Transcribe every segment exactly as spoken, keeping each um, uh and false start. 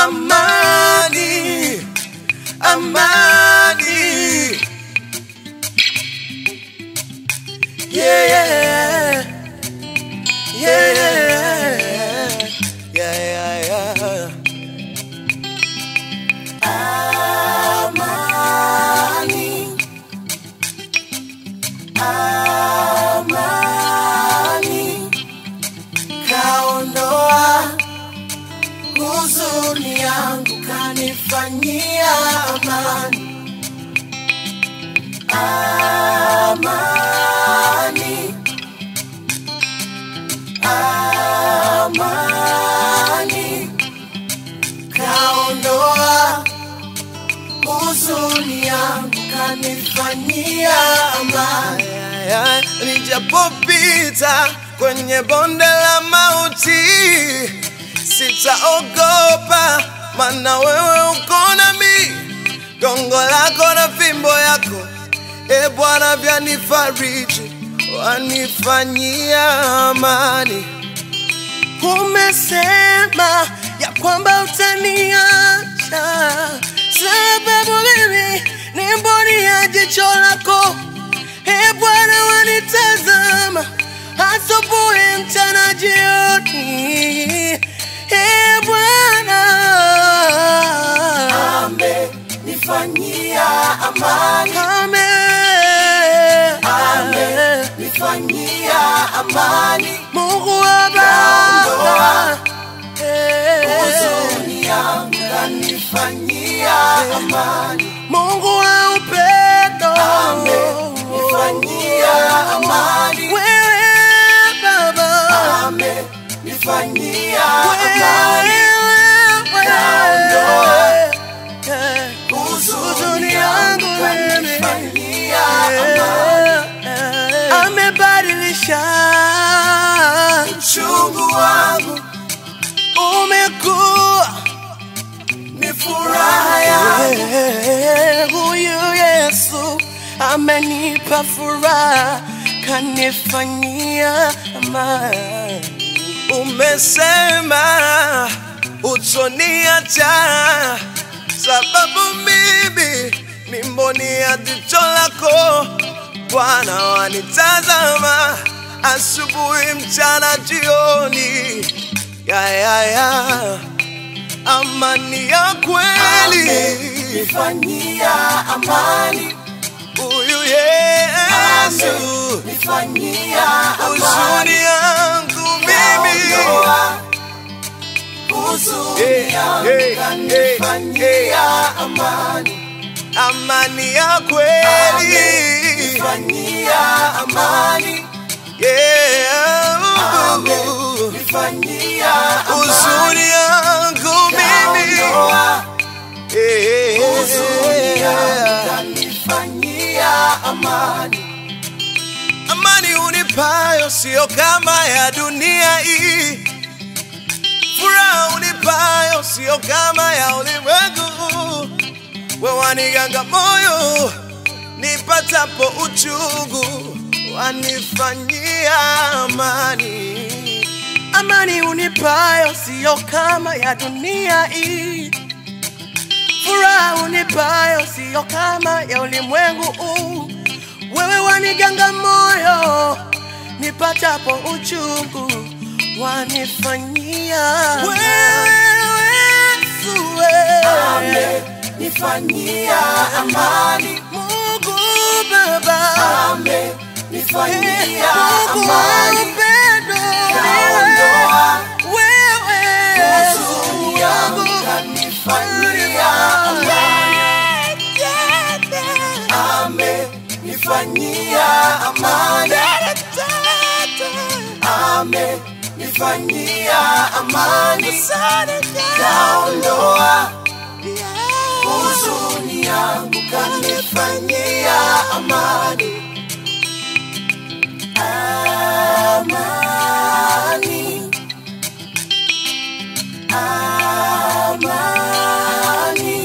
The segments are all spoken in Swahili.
Amani, Amani. Yeah, yeah, yeah, yeah, yeah, yeah. Amani, Amani, kaondoa huzuni yangu, kanifanyia amani. Amani, Amani, kaondoa huzuni yangu, kanifanyia amani. Nijapopita kwenye bonde la mauti, sitaogopa, maana wewe uko nami. Gongo lako na fimbo yako, e Bwana, vyanifariji, wanifanyia amani. Umesema ya kwamba utaniacha, sababu mimi ni mboni ya jicho lako. E Bwana, wanitazama asubuhi, mchana, jioni. E Bwana, amenifanyia amani. Amenifanyia amani. Mungu wa Baba, huzuni yangu, kanifanyia amani. Mungu wa upendo, amenifanyia amani. Wewe Baba, amenifanyia amani. Huzuni yangu, kanifanyia amani. Amebadilisha uchungu wangu, umekuwa ni furaha yangu. Huyu Yesu amenipa furaha, kanifanyia amani. Umesema utoniacha, sababu mimi ni mboni ya jicho lako. Bwana, wanitazama asubuhi, mchana, jioni. Ya ya ya, amani ya kweli, amenifanyia amani. Huyu Yesu amenifanyia amani. Huzuni yangu mimi, huzuni yangu, kanifanyia amani. Amani ya kweli, amenifanyia amani. Yeah, amenifanyia amani. Huzuni yangu mimi, huzuni yangu, kanifanyia amani. Amani unipayo sio kama ya dunia hii, furaha unipayo sio kama ya ulimwengu. Wewe waniganga moyo nipatapo uchungu, wanifanyia amani. Amani unipayo sio kama ya dunia hii, furaha unipayo sio kama ya ulimwengu. Wewe waniganga moyo nipatapo uchungu, wanifanyia wewe, amenifanyia amani. Mungu Baba, amenifanyia amani. Kaondoa wewe huzuni yangu, kanifanyia amani. Amenifanyia amani. Amenifanyia amani. Kaondoa huzuni yangu, kanifanyia amani. Amani, amani,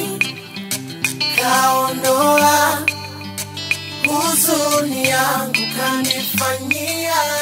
kaondoa huzuni yangu, kanifanyia